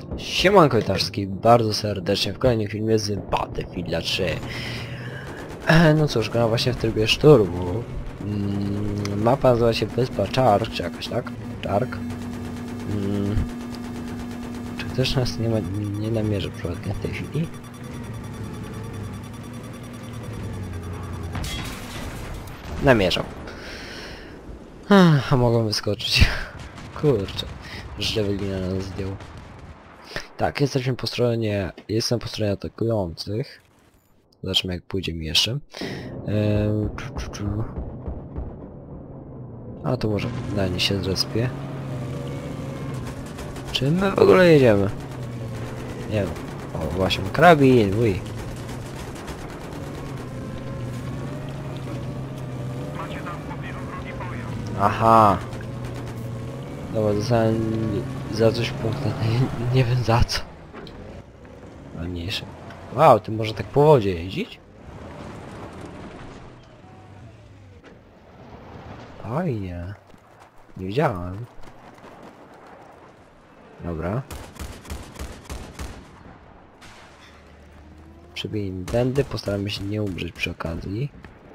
Siemanko Witarski, bardzo serdecznie w kolejnym filmie z Battlefielda 3. No cóż, gra właśnie w trybie szturmu. Mapa nazywa się Wyspa Czark, czy jakoś tak? Czark. Czy też nas nie namierzy przypadkiem w tej chwili? Namierzał. A mogą wyskoczyć. Kurczę, żywelina nas zdjął. Tak, jesteśmy po stronie... Jestem po stronie atakujących. Zobaczymy jak pójdzie mi jeszcze. A to może na nie się zrespię. Czy my w ogóle jedziemy? Nie wiem. O, właśnie karabin, uj. Aha. Dobra, dostałem za coś punkt, nie wiem za co. Ładniejszy. Wow, ty może tak po wodzie jeździć? Fajnie. Nie widziałem. Dobra. Przebijmy tędy, postaramy się nie umrzeć przy okazji.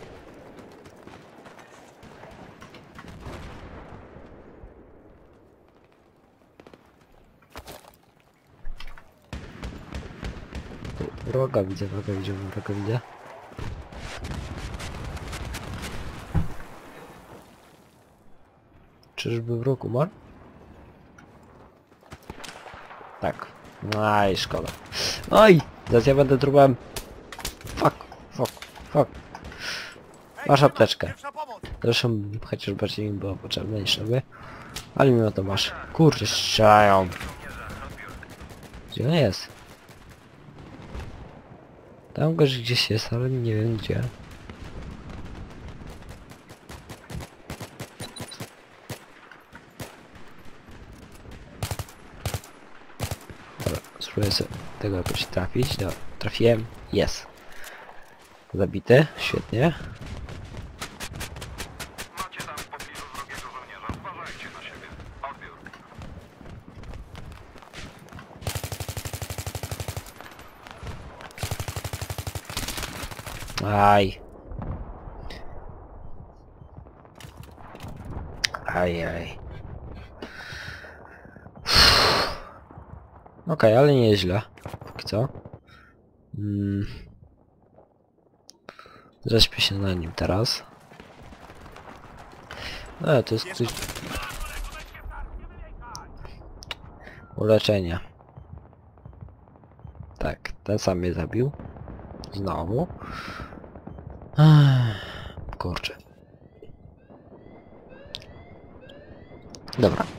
Wroga widzę, wroga widzę. Czyżby wróg umarł? Tak. Aj, szkoda. Oj! Zaraz ja będę trupem. Fuck. Masz apteczkę. Zresztą chociaż bardziej mi było potrzebne niż sobie. Ale mimo to masz. Kurczę, strzelają. Gdzie on jest? Tam gdzieś jest, ale nie wiem gdzie. Dobra, spróbuję sobie tego jakoś trafić. Dobra, trafiłem. Jest. Zabity. Świetnie. Macie tam w pobliżu wrogiego żołnierza. Uważajcie na siebie. Odbiór. Aj. Okej, ale nieźle. Póki co. Zrespię się na nim teraz. To jest coś... Uleczenie. Tak, ten sam mnie zabił. Znowu. Kurczę. Dobra.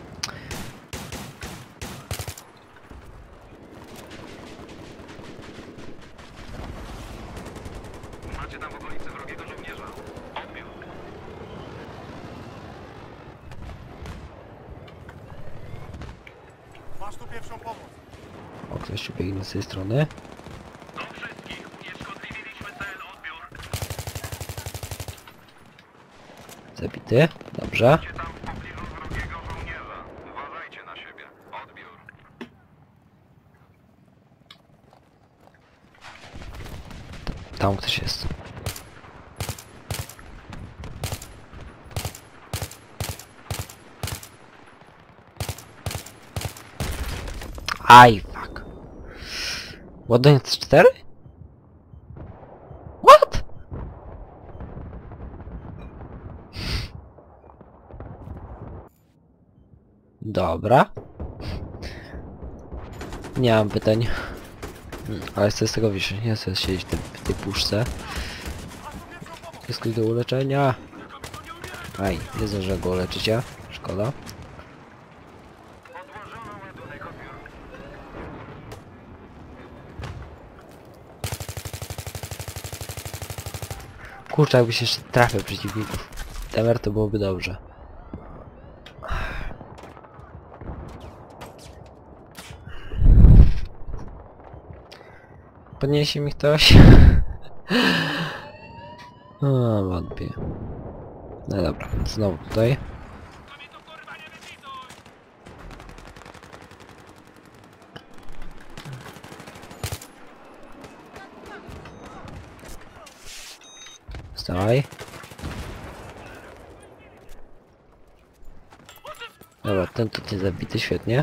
Macie tam w okolicy wrogiego żołnierza. Odbiór. Masz tu pierwszą pomoc. O, ktoś tu biegnie z tej strony. Do wszystkich. Unieszkodliwiliśmy cel. Odbiór. Zabity. Dobrze. Macie tam w pobliżu wrogiego żołnierza. Uważajcie na siebie. Odbiór. Tam ktoś jest. Aj, fuck. Ładunek 4? What? Dobra. Nie mam pytań. Ale chcę z tego wyjść, nie chcę siedzieć w tej puszce. Jest ktoś do uleczenia. Aj, nie zdążę go uleczyć, ja. Szkoda. Podłożono ładunek. Odbiór. Kurczę, jakbyś jeszcze trafił przeciwników. Temer to byłoby dobrze. Podniesie mi ktoś? O, wątpię. No dobra, znowu tutaj. Dawaj. Dobra, ten tutaj zabity, świetnie.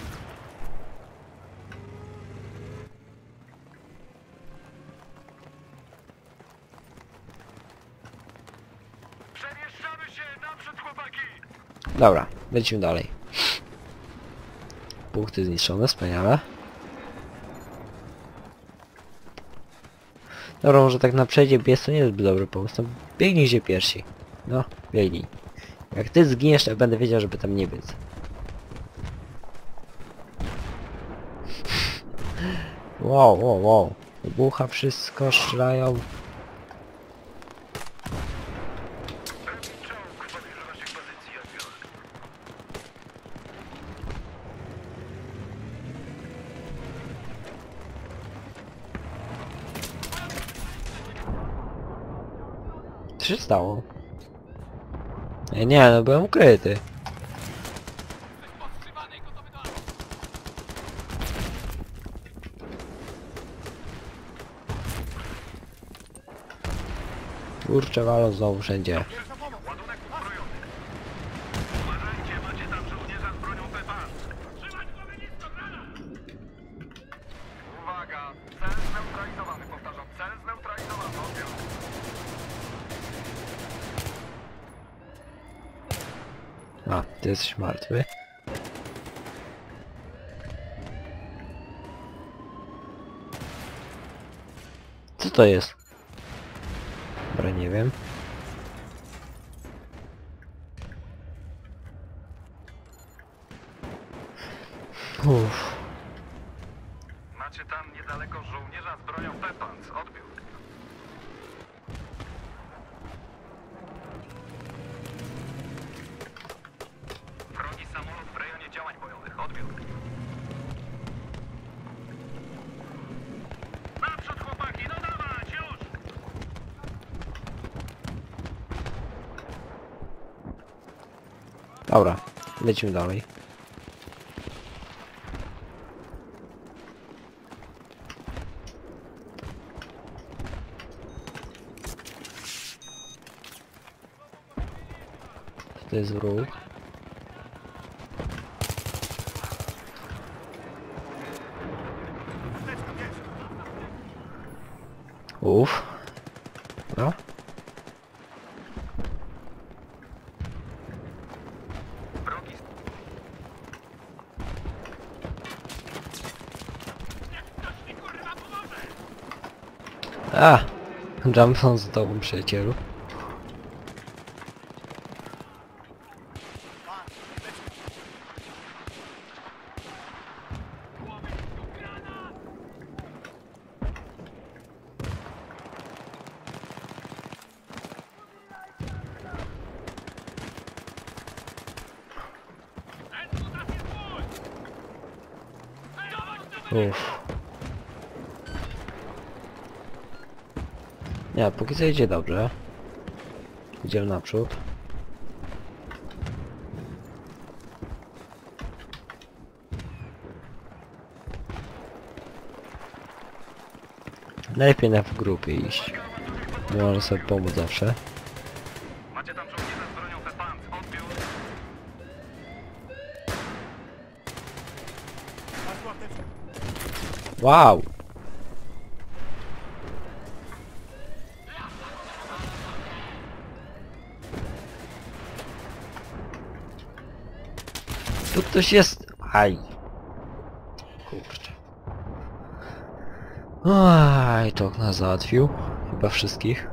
Przemieszczamy się naprzód, chłopaki! Dobra, lecimy dalej. Punkty zniszczone, wspaniale. Dobra, może tak na przejdzie biec to nie jest zbyt dobry pomysł. No, biegnijcie pierwsi. No, biegnij. Jak ty zginiesz, to ja będę wiedział, żeby tam nie biec. Wow, wow, wow. Wybucha wszystko, strzelają. Czołg w pobliżu naszych pozycji, odbiór. Co się stało? Nie, no byłem ukryty. Kurczę, walą znowu wszędzie. Ładunek uzbrojony. Uważajcie, macie tam żołnierza z bronią PPA. Trzymać głowę nisko, granat! Uwaga! Cel zneutralizowany, powtarzam. Cel zneutralizowany, odbiór. A, ty jesteś martwy. Co to jest? Dobra, nie wiem. Uff. Macie tam niedaleko żołnierza z bronią Pepans, odbiór. Wrogi samolot w rejonie działań bojowych, odbiór. Naprzód, chłopaki, no dawać, już! Dobra, lecimy dalej. To jest wróg. Uff. No. Wrogi A! Jumpson z tobą, przyjacielu. Uff. Nie, póki co idzie dobrze. Idziemy naprzód. Najlepiej na w grupie iść. Można sobie pomóc zawsze. Macie tam żołnierza z bronią Pepans, odbiór. Wow! Tu ktoś jest! Aj! Kurczę. Aj, to nas załatwił. Chyba wszystkich.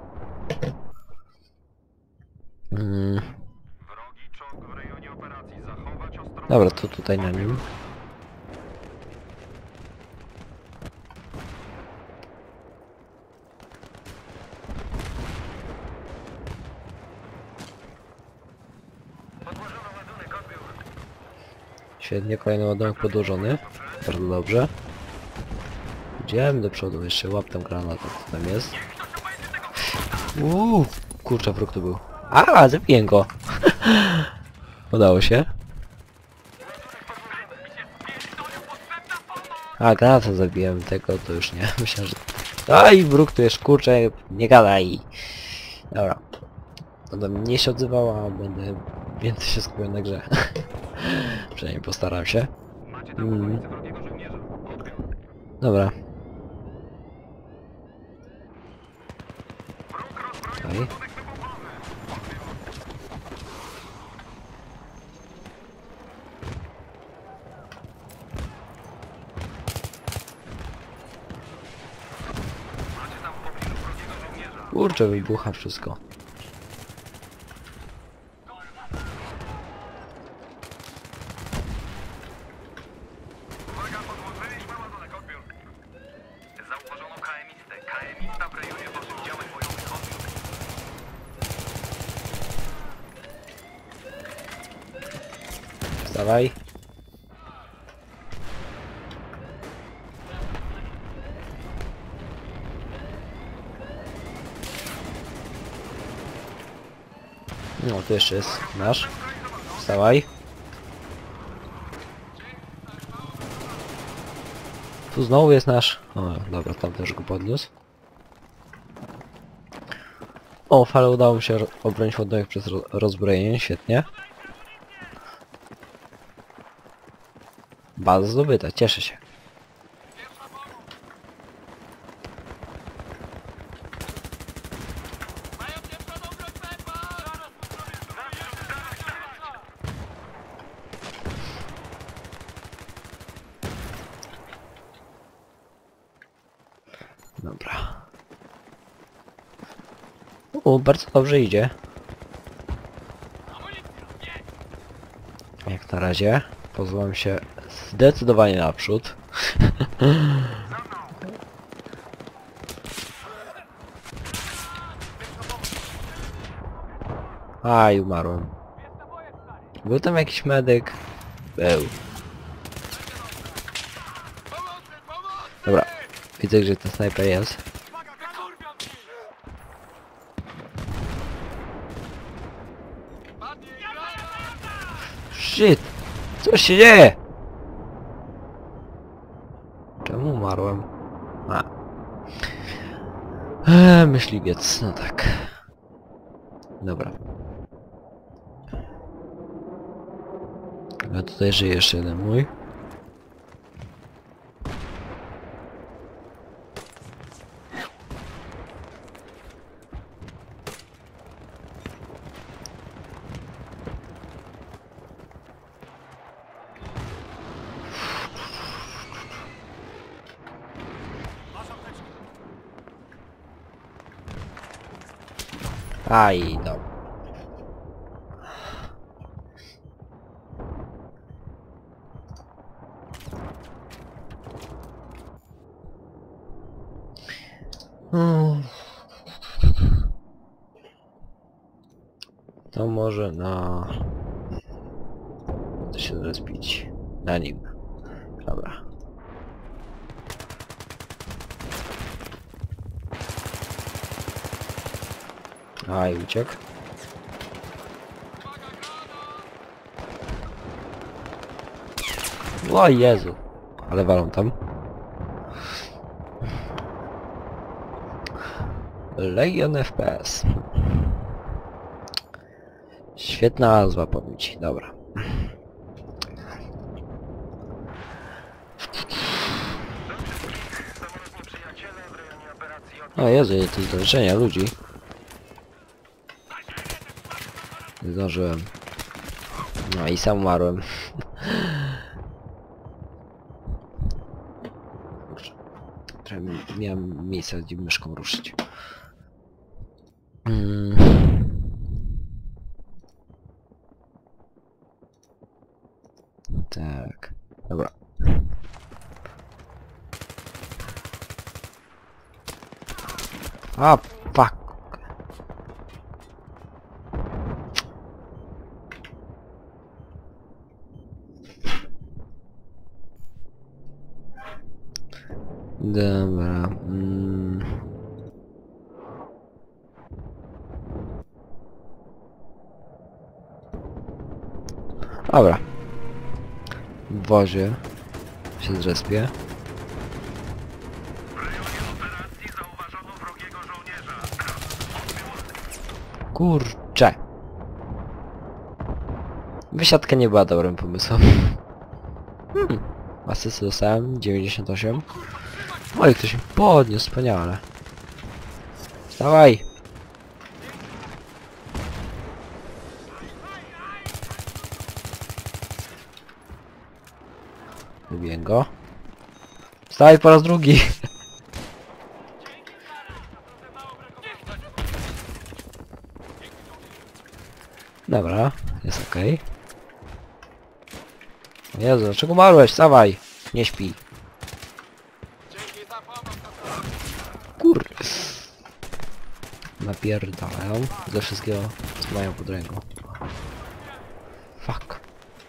Wrogi czołg w rejonie operacji, zachować ostrożność. Dobra, to tutaj na nim. Podłożono ładunek, odbiór. Świetnie, kolejny ładunek podłożony. Bardzo dobrze. Idziemy do przodu, jeszcze łap tam granat, co tam jest. Kurczę, wróg tu był. A, zabiję go! Udało się. A, granatą zabiłem, tego to już nie. Myślałem, że... Aj, wróg tu jest, kurczę, nie gadaj! Dobra. Będę mniej się odzywała, a będę więcej się skupiał na grze. Przynajmniej postaram się. Macie tam okolice wrogiego żołnierza. Odbiór. Dobra. Wróg rozbroił Okej. ładunek wybuchowy. Odbiór. Macie tam w pobliżu wrogiego żołnierza. Kurczę, wybucha wszystko. Uwaga, podłączyliśmy ładunek. Odbiór. Zauważono KM-istę. KM-ista w rejonie waszych działań bojowych. Odbiór. Wstawaj. No, tu jeszcze jest nasz. Wstawaj. Tu znowu jest nasz. O, dobra, tam też go podniósł. O, fale udało mi się obronić ładunek przez rozbrojenie, świetnie. Baza zdobyta, cieszę się. Dobra. O, bardzo dobrze idzie. Jak na razie pozwalam się zdecydowanie naprzód. Aj, umarłem. Był tam jakiś medyk? Był. Dobra, widzę, że ten snajper jest. Shit! Co się dzieje? Czemu umarłem? A. Myśliwiec, no tak. Dobra. A tutaj żyje jeszcze jeden mój. Aj, no. To może na... To się zrespić. Na nim. Dobra. Aj, uciekł. O Jezu. Ale walą tam. Legion FPS. Świetna nazwa, powiem ci. Dobra. Samolotni przyjaciele w rejonie operacji od... O Jezu, ile tu zdarzenia ludzi. Nie zdążyłem. No i sam umarłem. Kurczę. Trochę miałem miejsce, gdzie myszką ruszyć. Tak. Dobra. A, fuck. Dobra. Dobra. W wozie się zrespię. W rejonie operacji zauważono wrogiego żołnierza. Odbiór. Kurczę. Wysiadka nie była dobrym pomysłem. Asysty dostałem, 98. Oj, ktoś mi podniósł, wspaniale. Wstawaj! Wybiję go. Wstawaj po raz drugi! Dobra, jest okej. Jezu, dlaczego umarłeś? Wstawaj! Nie śpi. Kur... Napierdalają ze wszystkiego, co mają pod ręką. Fuck.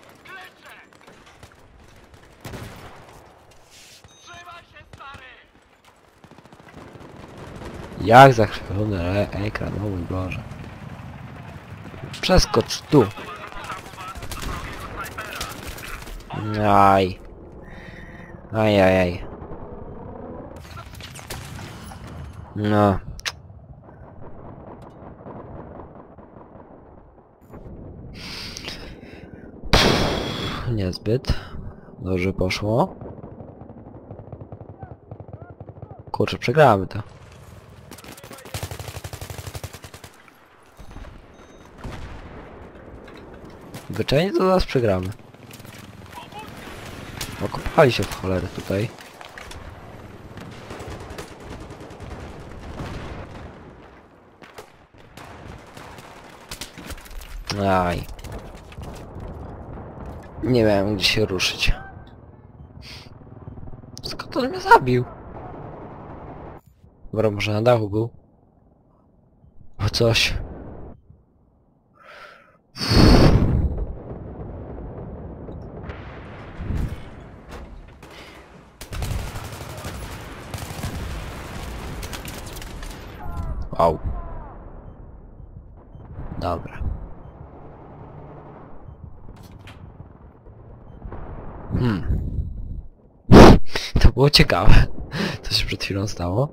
Jak zakrwiony ekran, o mój Boże. Przeskocz tu. Aj. Ajajaj. No. Niezbyt. Dobrze poszło. Kurczę, przegramy to. Zwyczajnie to zaraz przegramy. Okopali się w cholerę tutaj. Aj. Nie miałem gdzie się ruszyć. Skąd on mnie zabił? Dobra, może na dachu był. O coś. Wow. Dobra. To było ciekawe, co się przed chwilą stało.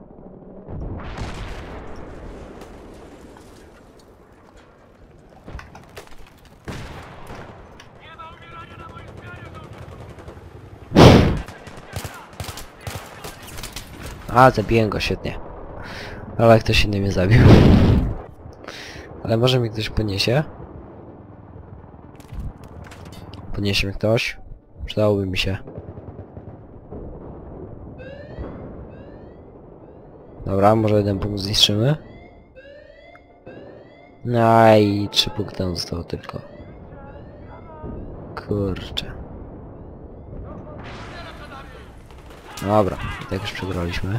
A, zabiłem go, świetnie. Ale ktoś inny mnie zabił. Ale może mi ktoś podniesie? Podniesie mi ktoś? Przydałoby mi się. Dobra, może jeden punkt zniszczymy. No i 3 punkty nam zostało tylko. Kurczę. Dobra, i tak już przegraliśmy.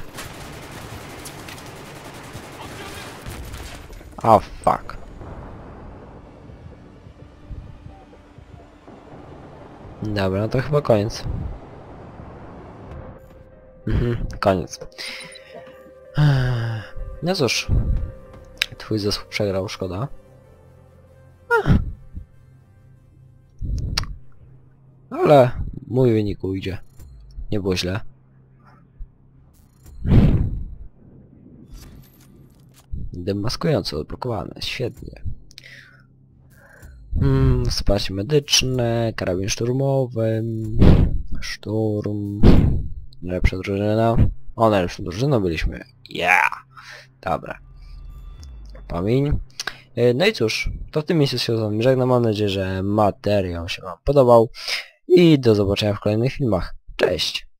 O, fuck. Dobra, no to chyba koniec. Koniec. No cóż. Twój zespół przegrał, szkoda. Ale mój wynik ujdzie. Nie było źle. Demaskujące odblokowane, świetnie. Wsparcie medyczne, karabin szturmowy, szturm, najlepsza drużyna. O, najlepszą drużyną byliśmy. Yeah! Dobra. Pamięć. No i cóż, to w tym miejscu się z wami żegnam. Mam nadzieję, że materiał się wam podobał i do zobaczenia w kolejnych filmach. Cześć!